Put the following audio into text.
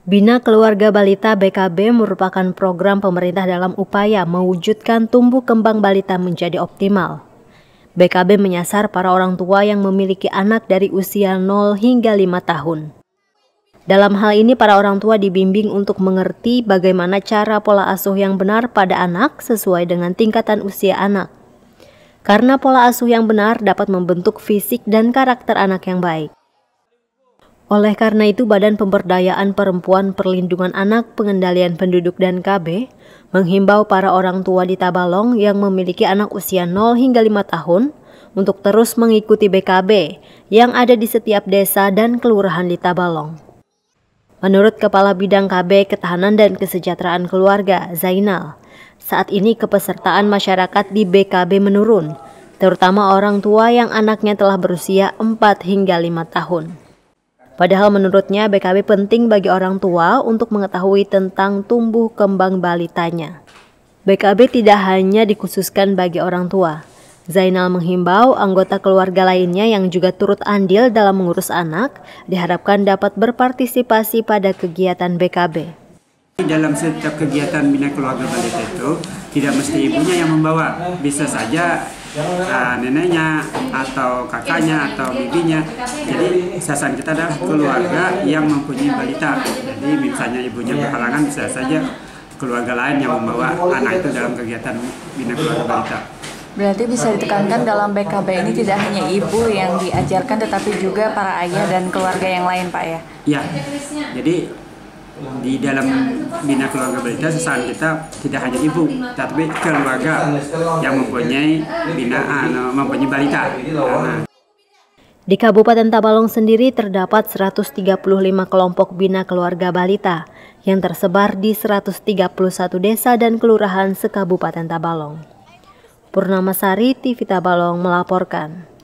Bina Keluarga Balita BKB merupakan program pemerintah dalam upaya mewujudkan tumbuh kembang balita menjadi optimal. BKB menyasar para orang tua yang memiliki anak dari usia 0 hingga 5 tahun. Dalam hal ini para orang tua dibimbing untuk mengerti bagaimana cara pola asuh yang benar pada anak sesuai dengan tingkatan usia anak. Karena pola asuh yang benar dapat membentuk fisik dan karakter anak yang baik. Oleh karena itu, Badan Pemberdayaan Perempuan Perlindungan Anak Pengendalian Penduduk dan KB menghimbau para orang tua di Tabalong yang memiliki anak usia 0 hingga 5 tahun untuk terus mengikuti BKB yang ada di setiap desa dan kelurahan di Tabalong. Menurut Kepala Bidang KB Ketahanan dan Kesejahteraan Keluarga, Zainal, saat ini kepesertaan masyarakat di BKB menurun, terutama orang tua yang anaknya telah berusia 4 hingga 5 tahun. Padahal menurutnya BKB penting bagi orang tua untuk mengetahui tentang tumbuh kembang balitanya. BKB tidak hanya dikhususkan bagi orang tua. Zainal menghimbau anggota keluarga lainnya yang juga turut andil dalam mengurus anak diharapkan dapat berpartisipasi pada kegiatan BKB. Dalam setiap kegiatan Bina Keluarga Balita itu tidak mesti ibunya yang membawa, bisa saja neneknya atau kakaknya atau bibinya. Jadi sasaran kita adalah keluarga yang mempunyai balita. Jadi misalnya ibunya berhalangan, bisa saja keluarga lain yang membawa anak itu dalam kegiatan Bina Keluarga Balita. Berarti bisa ditekankan dalam BKB ini tidak hanya ibu yang diajarkan tetapi juga para ayah dan keluarga yang lain, Pak ya? Iya, jadi di dalam Bina Keluarga Balita sasaran kita tidak hanya ibu, tapi keluarga yang mempunyai mempunyai balita. Di Kabupaten Tabalong sendiri terdapat 135 kelompok Bina Keluarga Balita yang tersebar di 131 desa dan kelurahan se-Kabupaten Tabalong. Purnamasari TV Tabalong melaporkan.